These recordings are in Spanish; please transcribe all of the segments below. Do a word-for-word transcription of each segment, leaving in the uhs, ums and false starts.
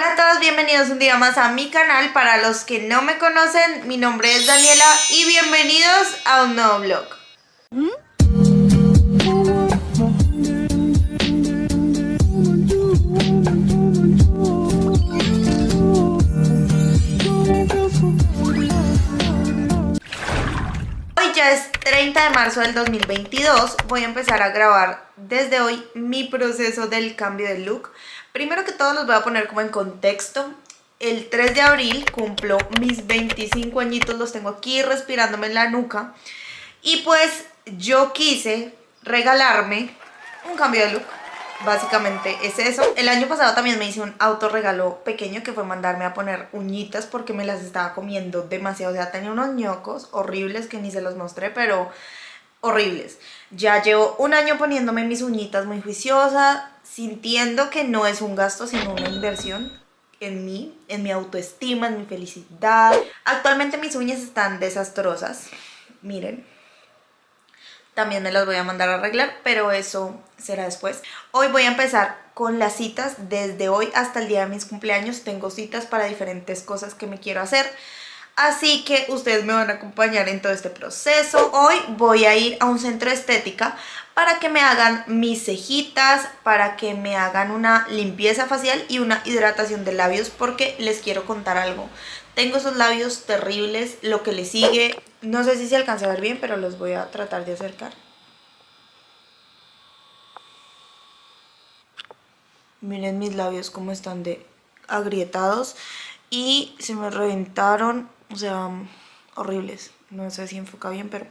Hola a todos, bienvenidos un día más a mi canal. Para los que no me conocen, mi nombre es Daniela y bienvenidos a un nuevo vlog. ¿Mm? Hoy ya es treinta de marzo del dos mil veintidós. Voy a empezar a grabar desde hoy mi proceso del cambio de look. Primero que todo los voy a poner como en contexto. El tres de abril cumplo mis veinticinco añitos, los tengo aquí respirándome en la nuca. Y pues yo quise regalarme un cambio de look. Básicamente es eso. El año pasado también me hice un autorregalo pequeño, que fue mandarme a poner uñitas porque me las estaba comiendo demasiado. O sea, tenía unos ñocos horribles que ni se los mostré, pero horribles. Ya llevo un año poniéndome mis uñitas muy juiciosa, sintiendo que no es un gasto sino una inversión en mí, en mi autoestima, en mi felicidad. Actualmente mis uñas están desastrosas, miren. También me las voy a mandar a arreglar, pero eso será después. Hoy voy a empezar con las citas. Desde hoy hasta el día de mis cumpleaños tengo citas para diferentes cosas que me quiero hacer. Así que ustedes me van a acompañar en todo este proceso. Hoy voy a ir a un centro de estética para que me hagan mis cejitas, para que me hagan una limpieza facial y una hidratación de labios, porque les quiero contar algo. Tengo esos labios terribles, lo que le sigue, no sé si se alcanza a ver bien, pero los voy a tratar de acercar. Miren mis labios cómo están de agrietados y se me reventaron, o sea, horribles. No sé si enfoca bien, pero...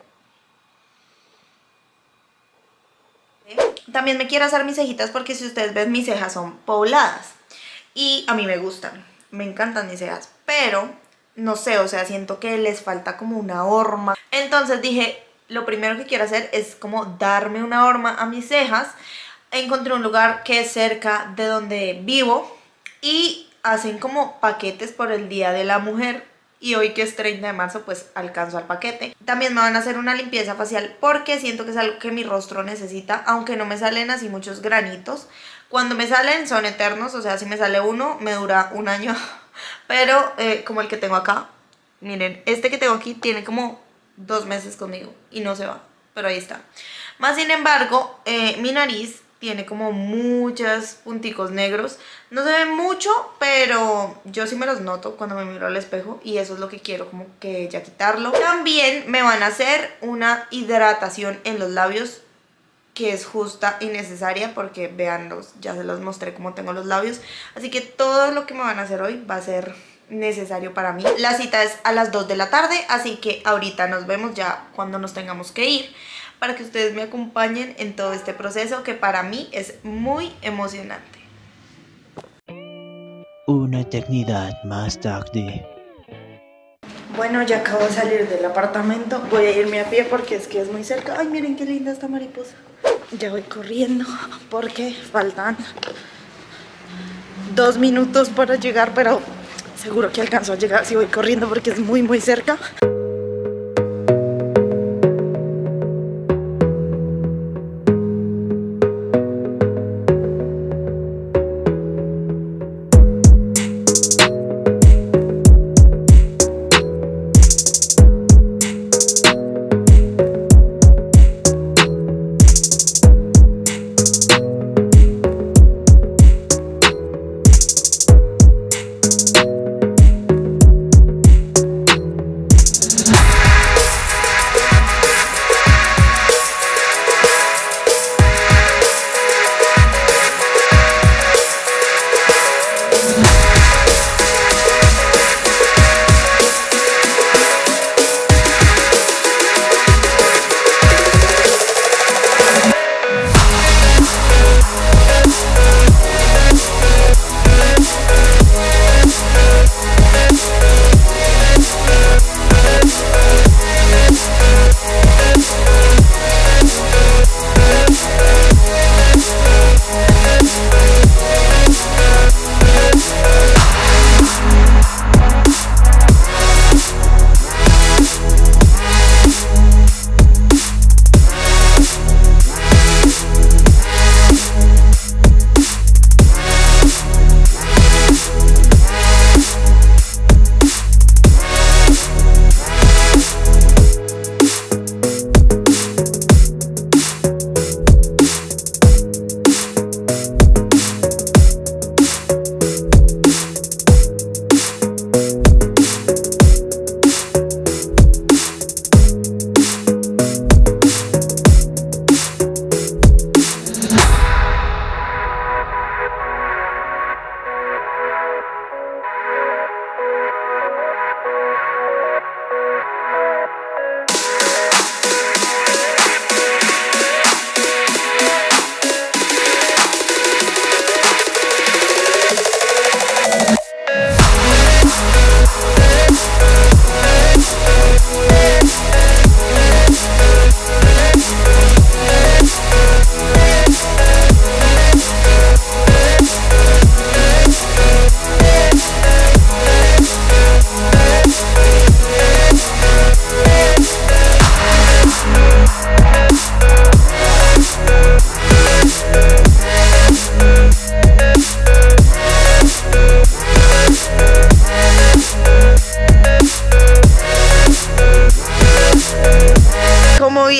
También me quiero hacer mis cejitas porque si ustedes ven, mis cejas son pobladas y a mí me gustan, me encantan mis cejas, pero no sé, o sea, siento que les falta como una horma. Entonces dije, lo primero que quiero hacer es como darme una horma a mis cejas. Encontré un lugar que es cerca de donde vivo y hacen como paquetes por el Día de la Mujer. Y hoy que es treinta de marzo pues alcanzo al paquete. También me van a hacer una limpieza facial porque siento que es algo que mi rostro necesita. Aunque no me salen así muchos granitos, cuando me salen son eternos. O sea, si me sale uno me dura un año. Pero eh, como el que tengo acá, miren, este que tengo aquí tiene como dos meses conmigo y no se va, pero ahí está. Más sin embargo, eh, mi nariz tiene como muchos punticos negros. No se ve mucho, pero yo sí me los noto cuando me miro al espejo y eso es lo que quiero, como que ya quitarlo. También me van a hacer una hidratación en los labios, que es justa y necesaria porque véanlos, ya se los mostré cómo tengo los labios. Así que todo lo que me van a hacer hoy va a ser necesario para mí. La cita es a las dos de la tarde, así que ahorita nos vemos ya cuando nos tengamos que ir, para que ustedes me acompañen en todo este proceso que para mí es muy emocionante. Una eternidad más tarde. Bueno, ya acabo de salir del apartamento. Voy a irme a pie porque es que es muy cerca. Ay, miren qué linda esta mariposa. Ya voy corriendo porque faltan dos minutos para llegar, pero seguro que alcanzo a llegar si voy corriendo porque es muy muy cerca.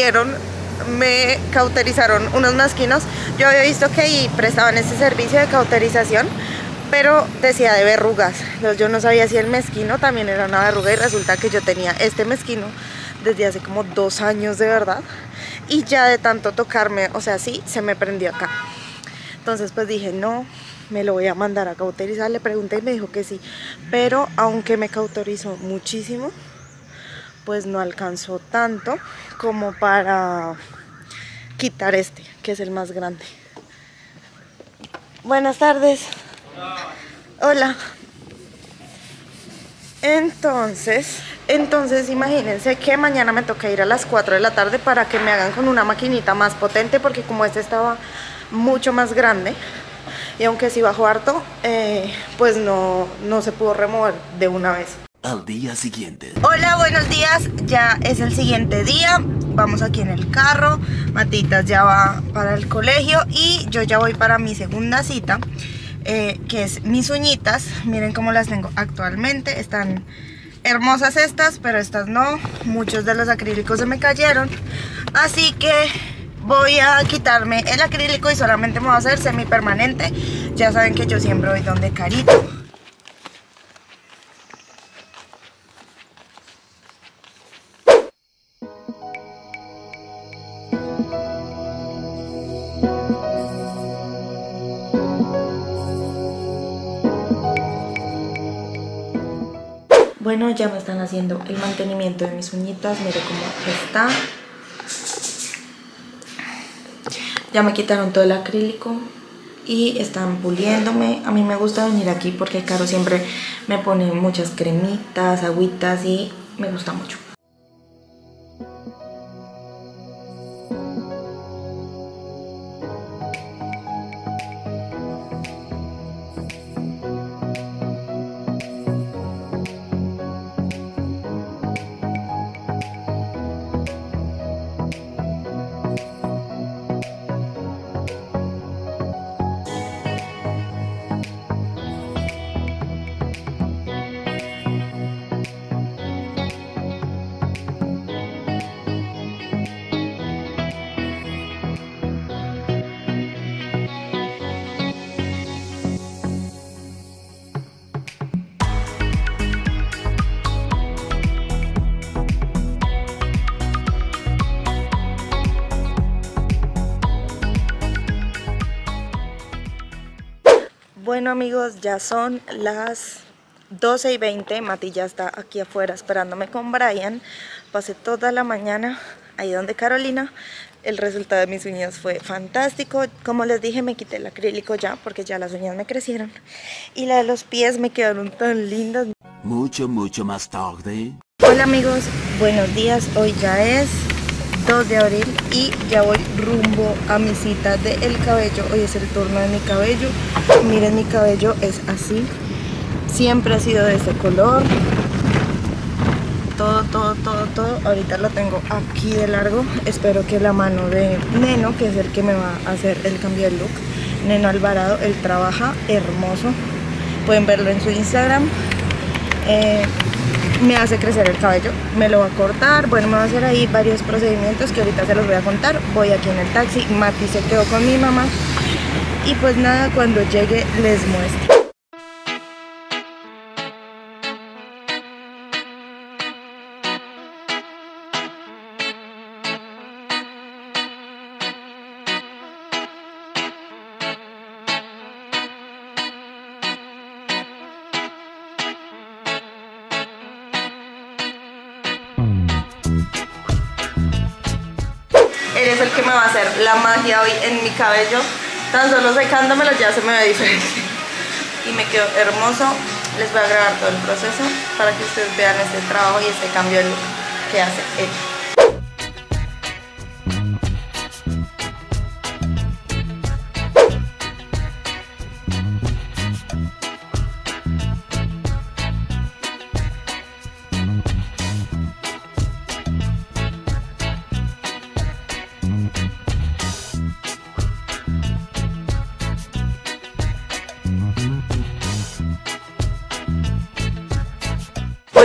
vinieron, me cauterizaron unos masquinos. Yo había visto que ahí prestaban este servicio de cauterización, pero decía de verrugas. Entonces yo no sabía si el mezquino también era una verruga, y resulta que yo tenía este mezquino desde hace como dos años de verdad, y ya de tanto tocarme, o sea, sí, se me prendió acá. Entonces pues dije, no, me lo voy a mandar a cauterizar. Le pregunté y me dijo que sí, pero aunque me cauterizó muchísimo, pues no alcanzó tanto como para quitar este, que es el más grande. Buenas tardes. Hola. Entonces, entonces imagínense que mañana me toca ir a las cuatro de la tarde para que me hagan con una maquinita más potente, porque como este estaba mucho más grande, y aunque sí bajó harto, eh, pues no, no se pudo remover de una vez. Al día siguiente. Hola, buenos días. Ya es el siguiente día. Vamos aquí en el carro. Matitas ya va para el colegio y yo ya voy para mi segunda cita, eh, que es mis uñitas. Miren cómo las tengo actualmente. Están hermosas estas, pero estas no. Muchos de los acrílicos se me cayeron, así que voy a quitarme el acrílico y solamente me voy a hacer semipermanente. Ya saben que yo siempre voy donde Carito. Bueno, ya me están haciendo el mantenimiento de mis uñitas. Mire cómo está. Ya me quitaron todo el acrílico y están puliéndome. A mí me gusta venir aquí porque Caro siempre me pone muchas cremitas, agüitas, y me gusta mucho. Bueno amigos, ya son las doce y veinte, Mati ya está aquí afuera esperándome con Brian. Pasé toda la mañana ahí donde Carolina. El resultado de mis uñas fue fantástico. Como les dije, me quité el acrílico ya porque ya las uñas me crecieron. Y la de los pies me quedaron tan lindas. Mucho, mucho más tarde. Hola amigos, buenos días. Hoy ya es dos de abril y ya voy rumbo a mi cita del cabello. Hoy es el turno de mi cabello. Miren, mi cabello es así. Siempre ha sido de este color. Todo, todo, todo, todo. Ahorita lo tengo aquí de largo. Espero que la mano de Neno, que es el que me va a hacer el cambio de look, Neno Alvarado, él trabaja hermoso. Pueden verlo en su Instagram. Eh, me hace crecer el cabello, me lo va a cortar, bueno, me va a hacer ahí varios procedimientos que ahorita se los voy a contar. Voy aquí en el taxi, Mati se quedó con mi mamá y pues nada, cuando llegue les muestro. Él es el que me va a hacer la magia hoy en mi cabello. Tan solo secándomelo ya se me ve diferente. Y me quedó hermoso. Les voy a grabar todo el proceso para que ustedes vean este trabajo y este cambio de look que hace él.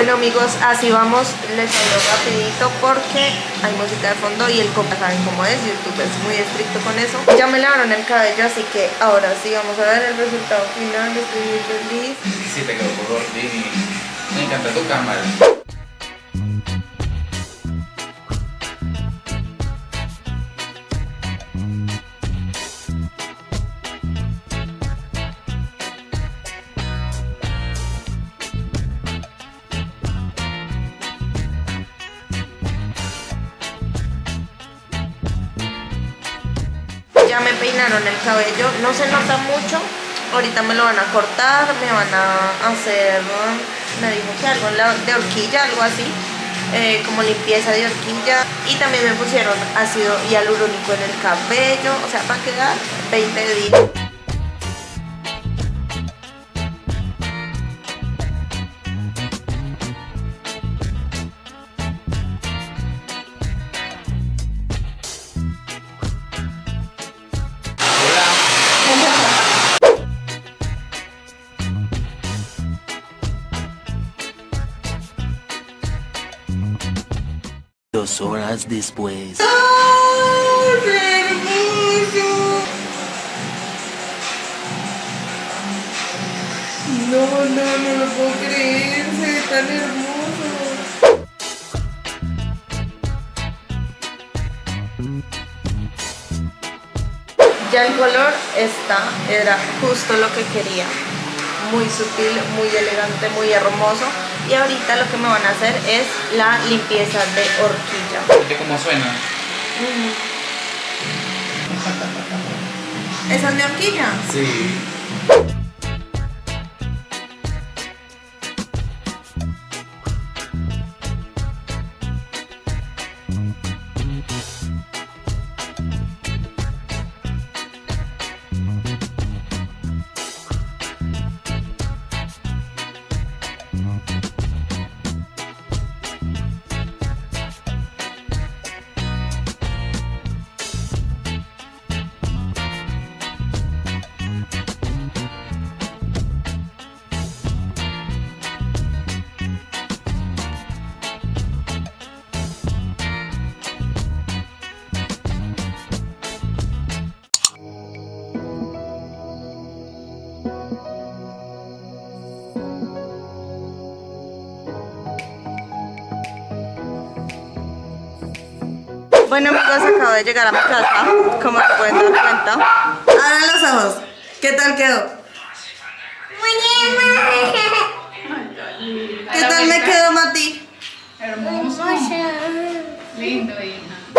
Bueno amigos, así vamos, les hablo rapidito porque hay música de fondo y el copa saben cómo es, YouTube es muy estricto con eso. Ya me lavaron el cabello, así que ahora sí vamos a ver el resultado final, estoy muy feliz. Sí, te quedó por Lini. Me encanta tu cámara. Ya me peinaron el cabello, no se nota mucho, ahorita me lo van a cortar, me van a hacer, me dijo que algo de horquilla, algo así, eh, como limpieza de horquilla, y también me pusieron ácido hialurónico en el cabello, o sea, para quedar veinte días. Dos horas después. ¡Oh, qué hermoso! No, no, no lo puedo creer, se ve tan hermoso. Ya el color está, era justo lo que quería. Muy sutil, muy elegante, muy hermoso. Y ahorita lo que me van a hacer es la limpieza de horquilla. ¿Viste cómo suena? ¿Esa es mi horquilla? Sí. Bueno amigos, acabo de llegar a mi casa, como se pueden dar cuenta. Abran los ojos, ¿qué tal quedó? ¿Qué tal me quedó, Mati? Hermoso. Lindo, hija.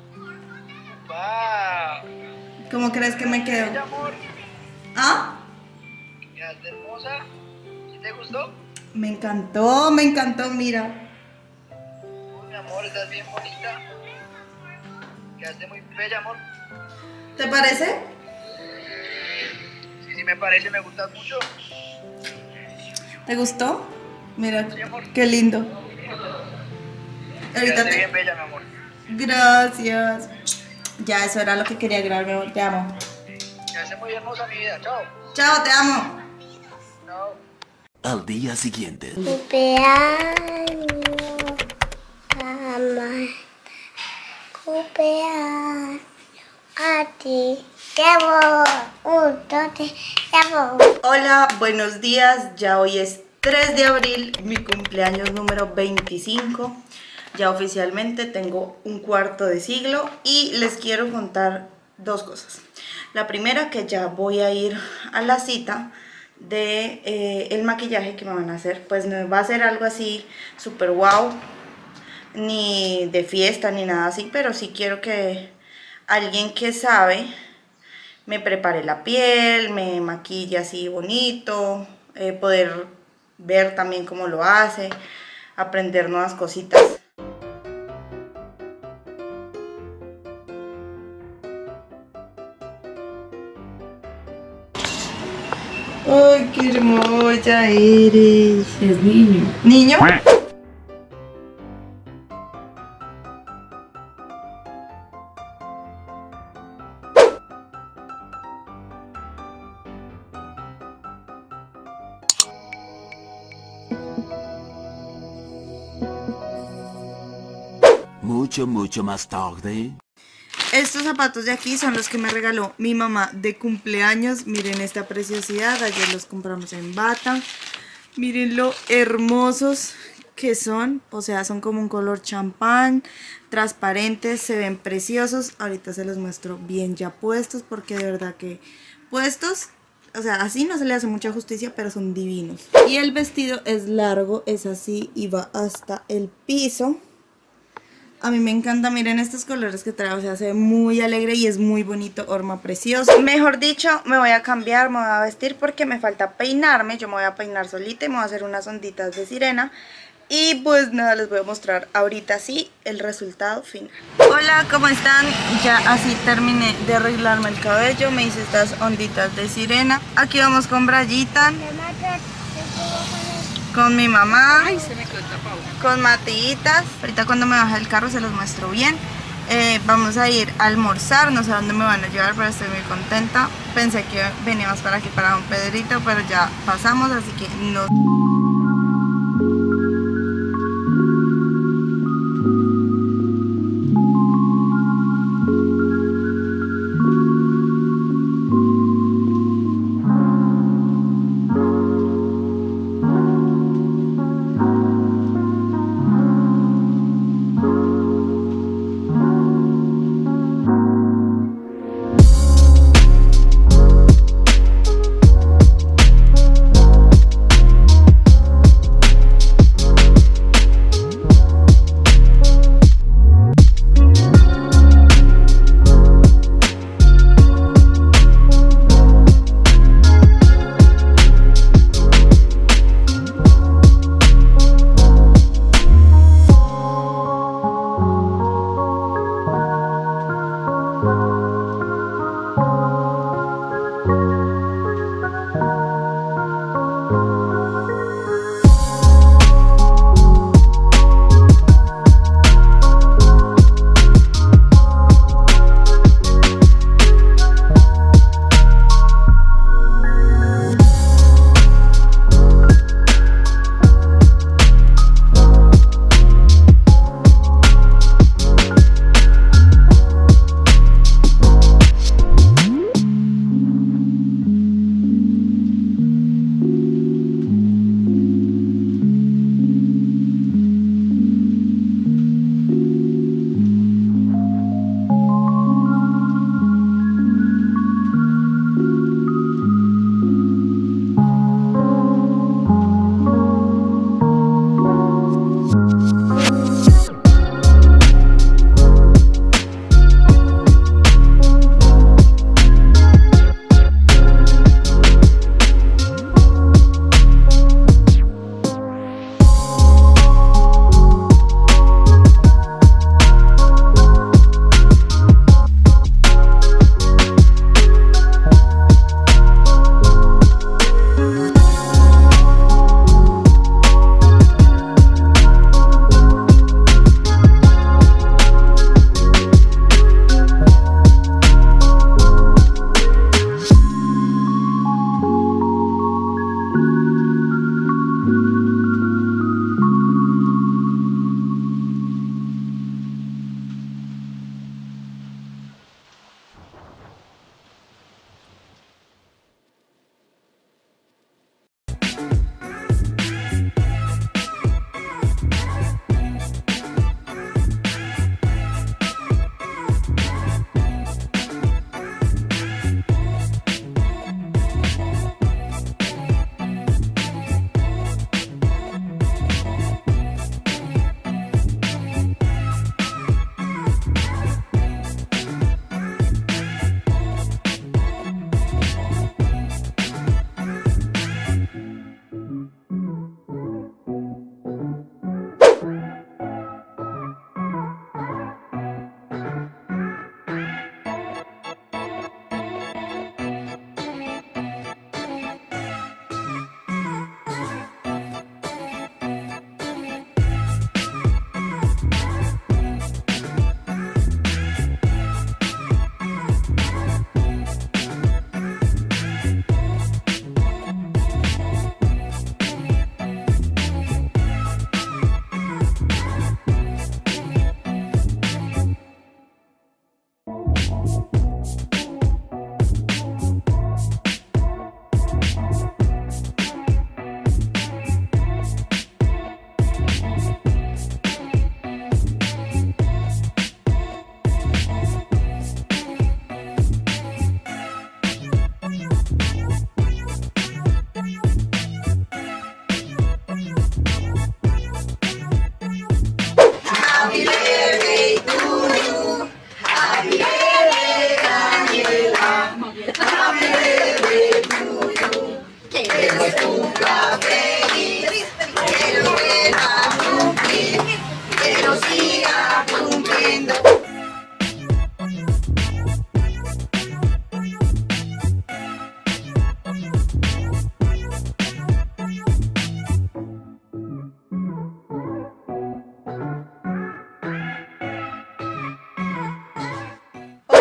¿Cómo crees que me quedó? amor, ¿Ah? quedaste hermosa. ¿Sí te gustó? Me encantó, me encantó, mira. Uy, mi amor, estás bien bonita. Quedaste muy bella, amor. ¿Te parece? Sí, sí me parece, me gustas mucho. ¿Te gustó? Mira, Sí, amor. qué lindo. Ahorita Quedaste te... bien bella, mi amor. Gracias. Ya, eso era lo que quería grabar, mi amor. Te amo. Quedaste muy hermosa, mi vida. Chao. Chao, te amo. Chao. Al día siguiente. Cumpleaños, mamá. Cumpleaños a ti. Te amo. Un, dos, tres, te amo. Hola, buenos días. Ya hoy es tres de abril, mi cumpleaños número veinticinco. Ya oficialmente tengo un cuarto de siglo y les quiero contar dos cosas. La primera, que ya voy a ir a la cita de eh, el maquillaje que me van a hacer. Pues no va a ser algo así súper wow, ni de fiesta ni nada así, pero sí quiero que alguien que sabe me prepare la piel, me maquille así bonito, eh, poder ver también cómo lo hace, aprender nuevas cositas. ¡Ay, qué hermosa eres! Es niño. ¿Niño? mucho, mucho más tarde. Estos zapatos de aquí son los que me regaló mi mamá de cumpleaños. Miren esta preciosidad, ayer los compramos en Bata. Miren lo hermosos que son, o sea, son como un color champán, transparentes, se ven preciosos. Ahorita se los muestro bien ya puestos, porque de verdad que puestos, o sea, así no se le hace mucha justicia, pero son divinos. Y el vestido es largo, es así y va hasta el piso. A mí me encanta, miren estos colores que trae, o sea, se ve muy alegre y es muy bonito, horma precioso. Mejor dicho, me voy a cambiar, me voy a vestir porque me falta peinarme. Yo me voy a peinar solita y me voy a hacer unas onditas de sirena. Y pues nada, les voy a mostrar ahorita sí el resultado final. Hola, ¿cómo están? Ya así terminé de arreglarme el cabello, me hice estas onditas de sirena. Aquí vamos con Brayita, con mi mamá, Ay, se me quedó tapado. con Matillitas. Ahorita cuando me baje el carro se los muestro bien. Eh, vamos a ir a almorzar, no sé a dónde me van a llevar, pero estoy muy contenta. Pensé que veníamos para aquí, para Don Pedrito, pero ya pasamos, así que no...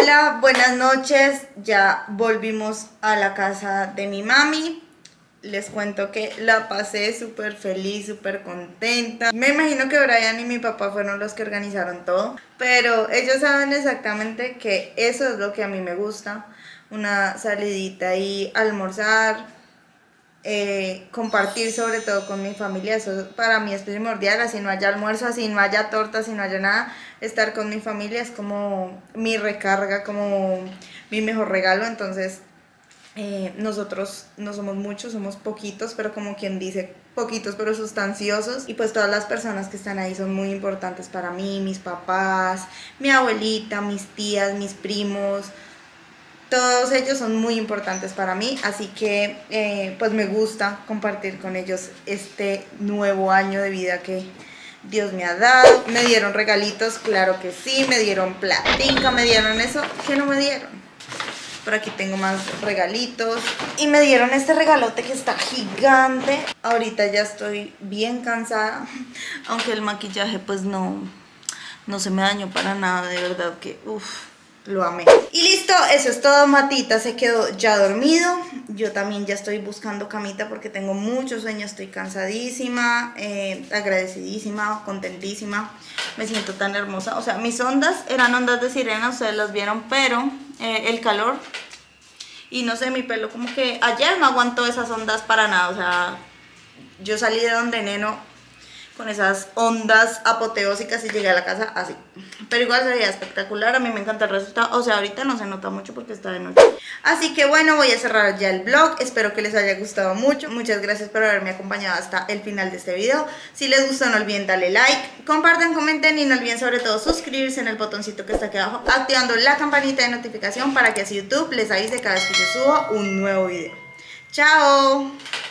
Hola, buenas noches. Ya volvimos a la casa de mi mami. Les cuento que la pasé súper feliz, súper contenta. Me imagino que Brian y mi papá fueron los que organizaron todo, pero ellos saben exactamente que eso es lo que a mí me gusta. Una salidita y almorzar, eh, compartir sobre todo con mi familia. Eso para mí es primordial. Así no haya almuerzo, así no haya torta, así no haya nada, estar con mi familia es como mi recarga, como mi mejor regalo. Entonces Eh, nosotros no somos muchos, somos poquitos, pero como quien dice, poquitos pero sustanciosos. Y pues todas las personas que están ahí son muy importantes para mí, mis papás, mi abuelita, mis tías, mis primos. Todos ellos son muy importantes para mí, así que eh, pues me gusta compartir con ellos este nuevo año de vida que Dios me ha dado. Me dieron regalitos, claro que sí, me dieron platica, me dieron eso que no me dieron. Por aquí tengo más regalitos. Y me dieron este regalote que está gigante. Ahorita ya estoy bien cansada. Aunque el maquillaje pues no, no se me dañó para nada. De verdad que uff, lo amé. Y listo, eso es todo. Matita se quedó ya dormido. Yo también ya estoy buscando camita porque tengo mucho sueño. Estoy cansadísima, eh, agradecidísima, contentísima. Me siento tan hermosa. O sea, mis ondas eran ondas de sirena, ustedes las vieron, pero eh, el calor y no sé, mi pelo como que ayer no aguantó esas ondas para nada. O sea, yo salí de donde Neno con esas ondas apoteósicas y llegué a la casa así. Pero igual se veía espectacular, a mí me encanta el resultado. O sea, ahorita no se nota mucho porque está de noche. Así que bueno, voy a cerrar ya el vlog. Espero que les haya gustado mucho. Muchas gracias por haberme acompañado hasta el final de este video. Si les gustó, no olviden darle like, compartan, comenten y no olviden sobre todo suscribirse en el botoncito que está aquí abajo, activando la campanita de notificación para que así YouTube les avise cada vez que yo subo un nuevo video. ¡Chao!